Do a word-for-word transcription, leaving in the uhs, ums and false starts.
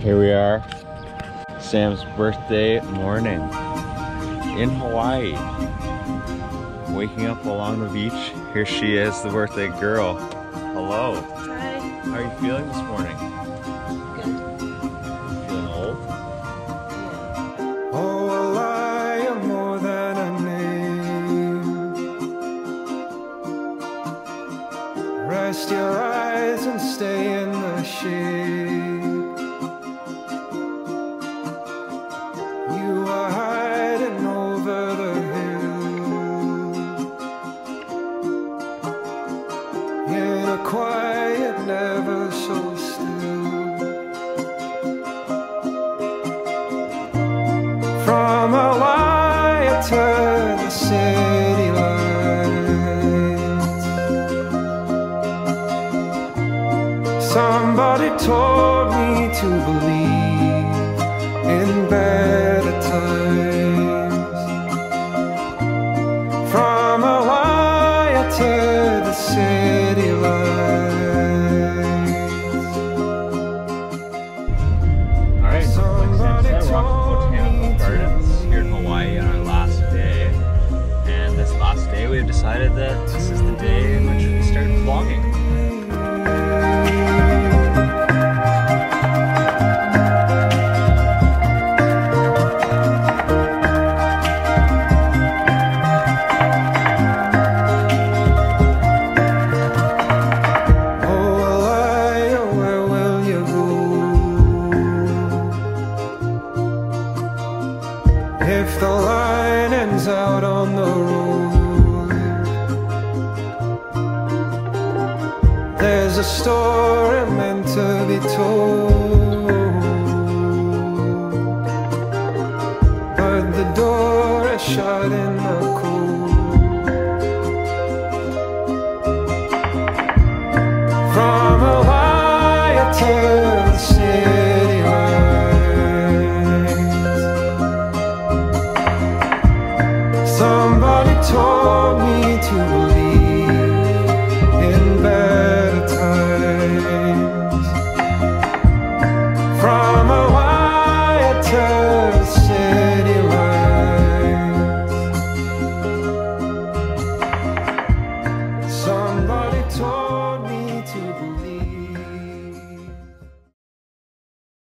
Here we are, Sam's birthday morning in Hawaii. Waking up along the beach. Here she is, the birthday girl. Hello. Hi. How are you feeling this morning? Good. Feeling old? Yeah. Oh, well, I am more than a name. Rest your eyes and stay in the shade. You are hiding over the hill in a quiet, never so still. From Hawaii to the city lights, somebody told me to believe in better times. From Hawaii to the city lights. Alright, so like Sam said, we're off to Botanical Gardens here in Hawaii on our last day. And this last day we've decided that this is the day in which we start vlogging. If the line ends out on the road, there's a story meant to be told, but the door is shut in the cold. From Hawaii to the city lights, somebody told me to